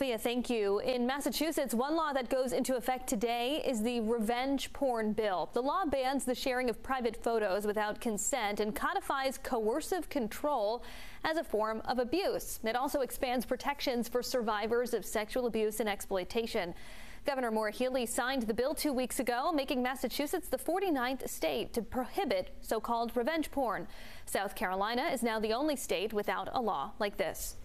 Sophia, thank you. In Massachusetts, one law that goes into effect today is the revenge porn bill. The law bans the sharing of private photos without consent and codifies coercive control as a form of abuse. It also expands protections for survivors of sexual abuse and exploitation. Governor Maura Healey signed the bill 2 weeks ago, making Massachusetts the 49th state to prohibit so-called revenge porn. South Carolina is now the only state without a law like this.